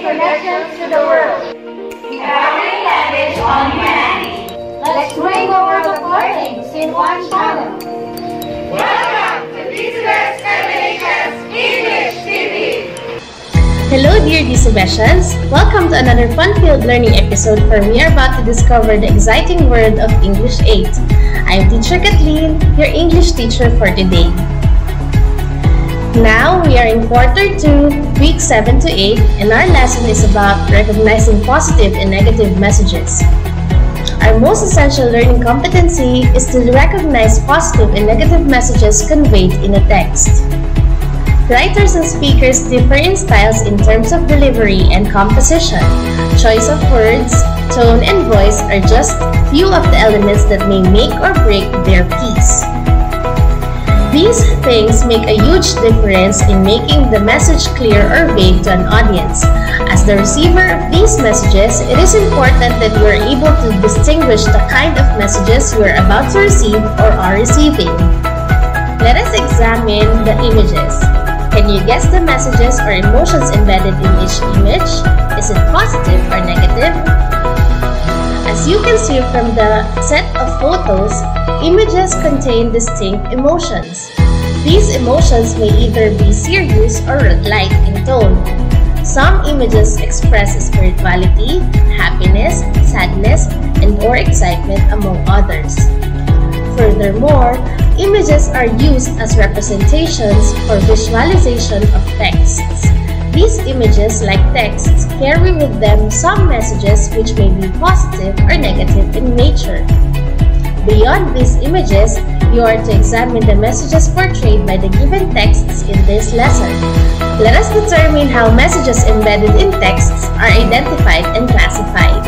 connections to the world. Empowering language on humanity. Let's bring the world of learning in one channel. Welcome to DCBES MNHS English TV. Hello dear DCBESians! Welcome to another fun-filled learning episode where we are about to discover the exciting world of English 8. I'm Teacher Kathleen, your English teacher for today. Now we are in Quarter 2, Week 7 to 8, and our lesson is about recognizing positive and negative messages. Our most essential learning competency is to recognize positive and negative messages conveyed in a text. Writers and speakers differ in styles in terms of delivery and composition. Choice of words, tone, and voice are just few of the elements that may make or break their piece. These things make a huge difference in making the message clear or vague to an audience. As the receiver of these messages, it is important that you are able to distinguish the kind of messages you are about to receive or are receiving. Let us examine the images. Can you guess the messages or emotions embedded in each image? Is it positive or negative? As you can see from the set of photos, images contain distinct emotions. These emotions may either be serious or light in tone. Some images express spirituality, happiness, sadness, and/or excitement, among others. Furthermore, images are used as representations for visualization of texts. These images, like texts, carry with them some messages which may be positive or negative in nature. Beyond these images, you are to examine the messages portrayed by the given texts in this lesson. Let us determine how messages embedded in texts are identified and classified.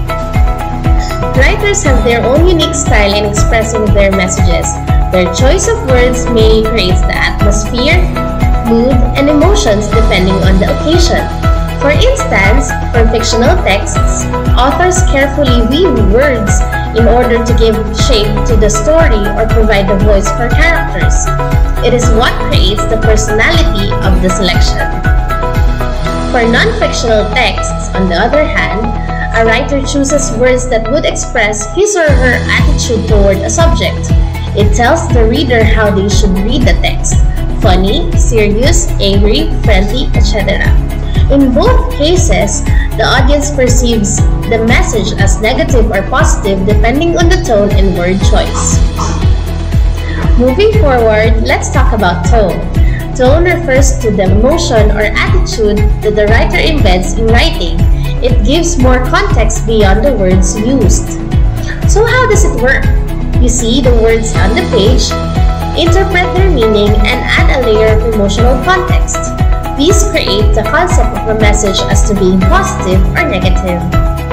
Writers have their own unique style in expressing their messages. Their choice of words may create the atmosphere, mood, and emotions depending on the occasion. For instance, for fictional texts, authors carefully weave words in order to give shape to the story or provide a voice for characters. It is what creates the personality of the selection. For non-fictional texts, on the other hand, a writer chooses words that would express his or her attitude toward a subject. It tells the reader how they should read the text: funny, serious, angry, friendly, etc. In both cases, the audience perceives the message as negative or positive depending on the tone and word choice. Moving forward, let's talk about tone. Tone refers to the emotion or attitude that the writer embeds in writing. It gives more context beyond the words used. So how does it work? You see the words on the page, interpret their meaning, and add a layer of emotional context. These create the concept of a message as to being positive or negative.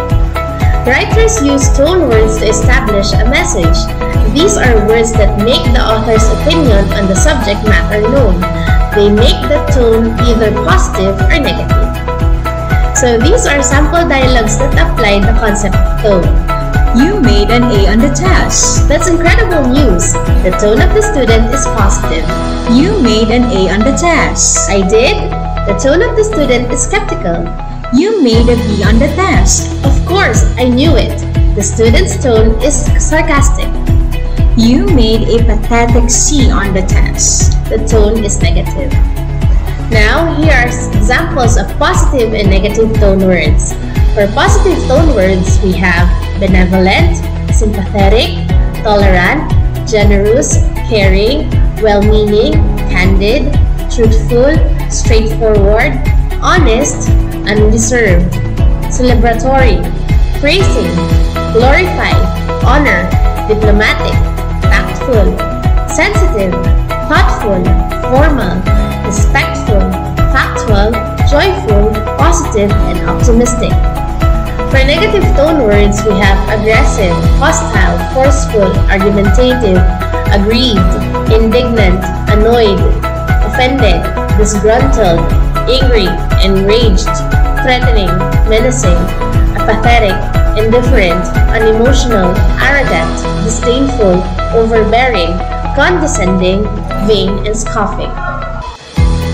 Writers use tone words to establish a message. These are words that make the author's opinion on the subject matter known. They make the tone either positive or negative. So these are sample dialogues that apply the concept of tone. You made an A on the test. That's incredible news. The tone of the student is positive. You made an A on the test. I did. The tone of the student is skeptical. You made a B on the test. Of course, I knew it. The student's tone is sarcastic. You made a pathetic C on the test. The tone is negative. Now, here are examples of positive and negative tone words. For positive tone words, we have benevolent, sympathetic, tolerant, generous, caring, well-meaning, candid, truthful, straightforward, honest, unreserved, celebratory, praising, glorify, honor, diplomatic, tactful, sensitive, thoughtful, formal, respectful, factual, joyful, positive, and optimistic. For negative tone words, we have aggressive, hostile, forceful, argumentative, aggrieved, indignant, annoyed, offended, disgruntled, angry, enraged, threatening, menacing, apathetic, indifferent, unemotional, arrogant, disdainful, overbearing, condescending, vain, and scoffing.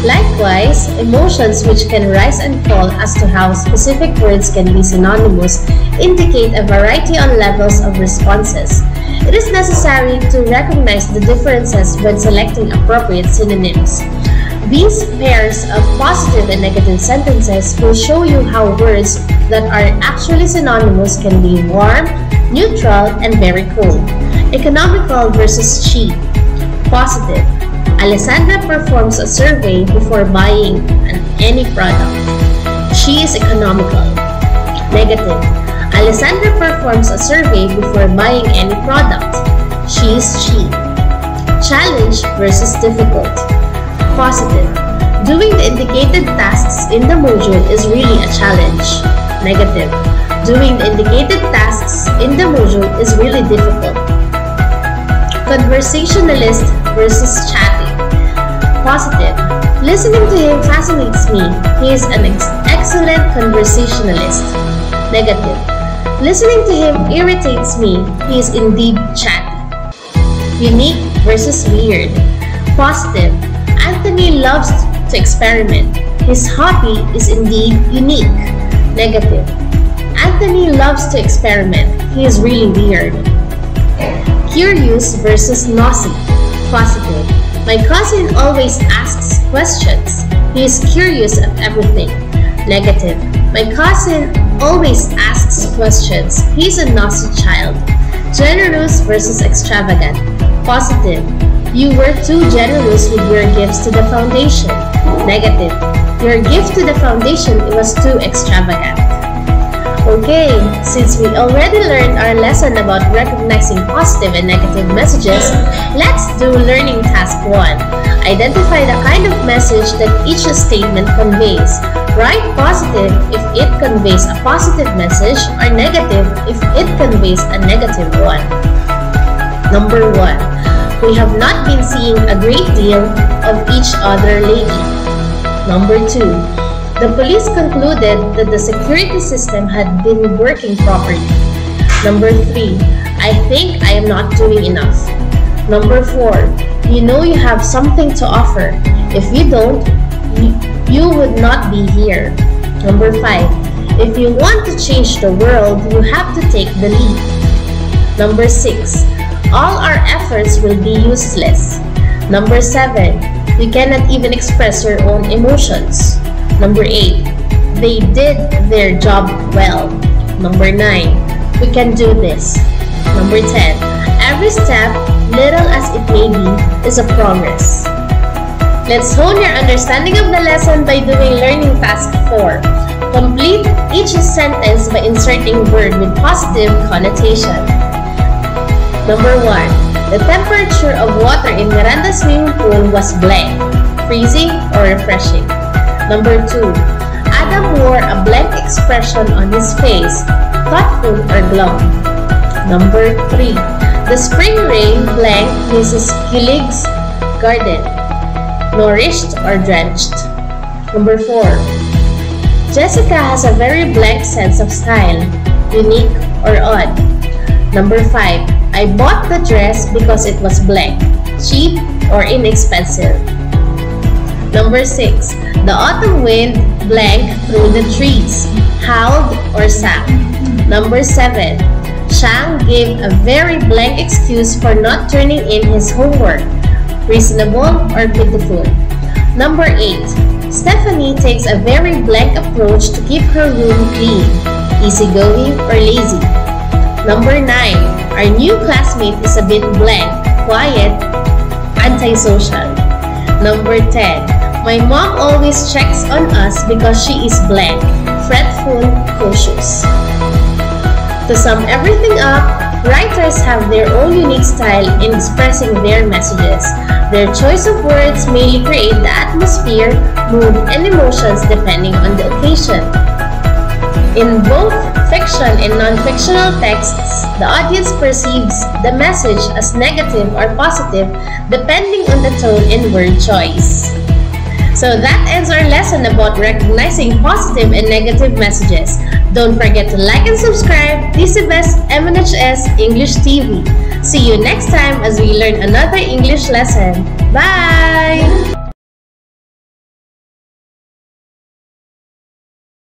Likewise, emotions which can rise and fall as to how specific words can be synonymous indicate a variety on levels of responses. It is necessary to recognize the differences when selecting appropriate synonyms. These pairs of positive and negative sentences will show you how words that are actually synonymous can be warm, neutral, and very cold. Economical versus cheap. Positive. Alessandra performs a survey before buying any product. She is economical. Negative. Alessandra performs a survey before buying any product. She is cheap. Challenge versus difficult. Positive. Doing the indicated tasks in the module is really a challenge. Negative. Doing the indicated tasks in the module is really difficult. Conversationalist versus chatty. Positive. Listening to him fascinates me. He is an excellent conversationalist. Negative. Listening to him irritates me. He is indeed chatty. Unique versus weird. Positive. Anthony loves to experiment. His hobby is indeed unique. Negative. Anthony loves to experiment. He is really weird. Curious versus nosy. Positive. My cousin always asks questions. He is curious of everything. Negative. My cousin always asks questions. He is a nosy child. Generous versus extravagant. Positive. You were too generous with your gifts to the foundation. Negative. Your gift to the foundation was too extravagant. Okay, since we already learned our lesson about recognizing positive and negative messages, let's do learning task 1. Identify the kind of message that each statement conveys. Write positive if it conveys a positive message or negative if it conveys a negative one. Number 1. We have not been seeing a great deal of each other lately. Number 2. The police concluded that the security system had been working properly. Number 3. I think I am not doing enough. Number 4. You know you have something to offer. If you don't, you would not be here. Number 5. If you want to change the world, you have to take the lead. Number 6. All our efforts will be useless. Number 7. You cannot even express your own emotions. Number 8. They did their job well. Number 9. We can do this. Number 10. Every step, little as it may be, is a progress. Let's hone your understanding of the lesson by doing learning task 4. Complete each sentence by inserting word with positive connotation. Number 1. The temperature of water in Miranda's swimming pool was blank, freezing or refreshing. Number 2. Adam wore a blank expression on his face, thoughtful or glum. Number 3. The spring rain blank Mrs. Killig's garden, nourished or drenched. Number 4. Jessica has a very blank sense of style, unique or odd. Number 5. I bought the dress because it was blank, cheap or inexpensive. Number 6. The autumn wind blank through the trees, howled or sang. Number 7. Shang gave a very blank excuse for not turning in his homework, reasonable or pitiful. Number 8. Stephanie takes a very blank approach to keep her room clean, easygoing or lazy. Number 9. Our new classmate is a bit blank, quiet, antisocial. Number 10. My mom always checks on us because she is blank, fretful, cautious. To sum everything up, writers have their own unique style in expressing their messages. Their choice of words mainly create the atmosphere, mood, and emotions depending on the occasion. In both fiction and non-fictional texts, the audience perceives the message as negative or positive depending on the tone and word choice. So that ends our lesson about recognizing positive and negative messages. Don't forget to like and subscribe. This is Best MNHS English TV. See you next time as we learn another English lesson. Bye!